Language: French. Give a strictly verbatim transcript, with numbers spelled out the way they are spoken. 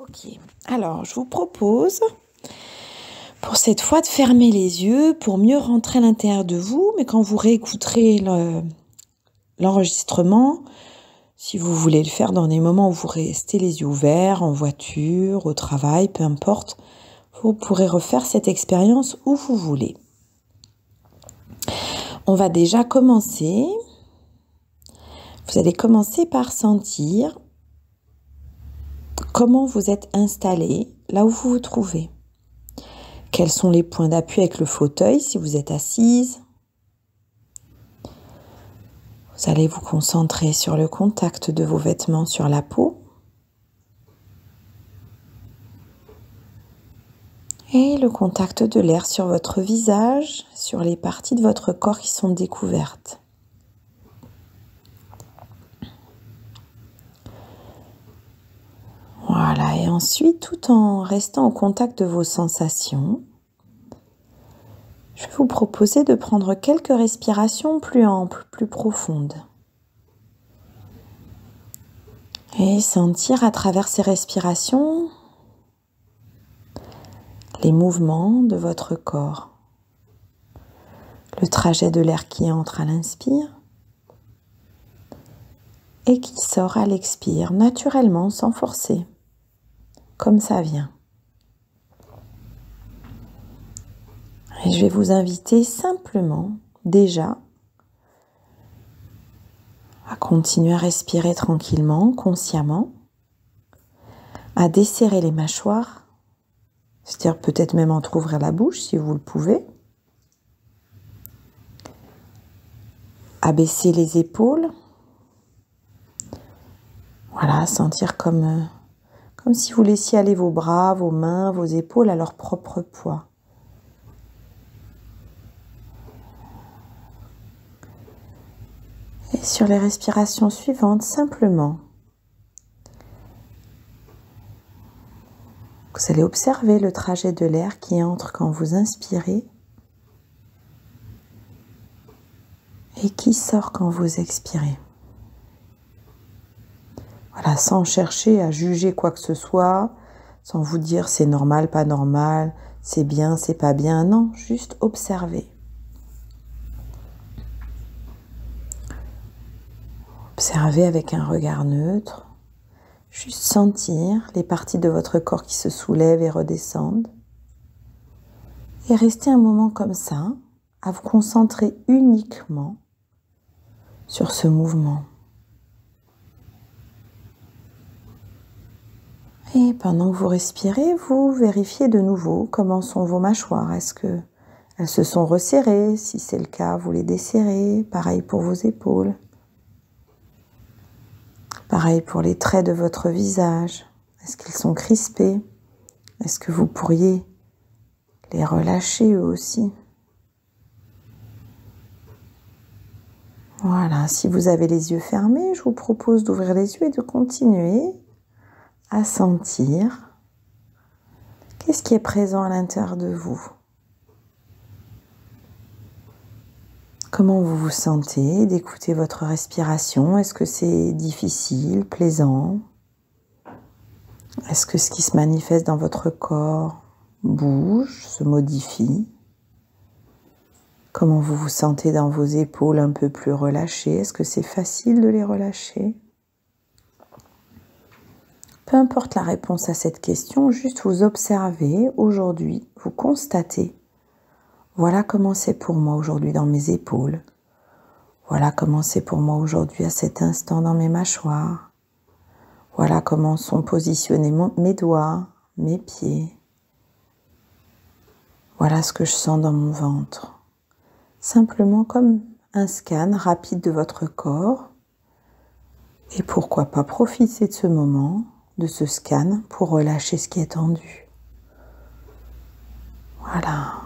Ok, alors je vous propose pour cette fois de fermer les yeux pour mieux rentrer à l'intérieur de vous, mais quand vous réécouterez le, l'enregistrement, si vous voulez le faire dans des moments où vous restez les yeux ouverts, en voiture, au travail, peu importe, vous pourrez refaire cette expérience où vous voulez. On va déjà commencer. Vous allez commencer par sentir comment vous êtes installé, là où vous vous trouvez. Quels sont les points d'appui avec le fauteuil si vous êtes assise. Vous allez vous concentrer sur le contact de vos vêtements sur la peau. Et le contact de l'air sur votre visage, sur les parties de votre corps qui sont découvertes. Voilà, et ensuite, tout en restant au contact de vos sensations, je vais vous proposer de prendre quelques respirations plus amples, plus profondes. Et sentir à travers ces respirations les mouvements de votre corps. Le trajet de l'air qui entre à l'inspire et qui sort à l'expire, naturellement, sans forcer, comme ça vient. Et je vais vous inviter simplement, déjà, à continuer à respirer tranquillement, consciemment, à desserrer les mâchoires, c'est-à-dire peut-être même entrouvrir la bouche si vous le pouvez, à baisser les épaules, voilà, sentir comme, comme si vous laissiez aller vos bras, vos mains, vos épaules à leur propre poids. Et sur les respirations suivantes, simplement, vous allez observer le trajet de l'air qui entre quand vous inspirez et qui sort quand vous expirez. Voilà, sans chercher à juger quoi que ce soit, sans vous dire c'est normal, pas normal, c'est bien, c'est pas bien, non, juste observer. Observez avec un regard neutre, juste sentir les parties de votre corps qui se soulèvent et redescendent. Et restez un moment comme ça, à vous concentrer uniquement sur ce mouvement. Et pendant que vous respirez, vous vérifiez de nouveau comment sont vos mâchoires. Est-ce que elles se sont resserrées? Si c'est le cas, vous les desserrez. Pareil pour vos épaules. Pareil pour les traits de votre visage. Est-ce qu'ils sont crispés? Est-ce que vous pourriez les relâcher eux aussi? Voilà, si vous avez les yeux fermés, je vous propose d'ouvrir les yeux et de continuer à sentir qu'est-ce qui est présent à l'intérieur de vous. Comment vous vous sentez d'écouter votre respiration? Est-ce que c'est difficile, plaisant? Est-ce que ce qui se manifeste dans votre corps bouge, se modifie? Comment vous vous sentez dans vos épaules un peu plus relâchées? Est-ce que c'est facile de les relâcher? Peu importe la réponse à cette question, juste vous observez aujourd'hui, vous constatez. Voilà comment c'est pour moi aujourd'hui dans mes épaules. Voilà comment c'est pour moi aujourd'hui à cet instant dans mes mâchoires. Voilà comment sont positionnés mon, mes doigts, mes pieds. Voilà ce que je sens dans mon ventre. Simplement comme un scan rapide de votre corps. Et pourquoi pas profiter de ce moment, de ce scan, pour relâcher ce qui est tendu. Voilà.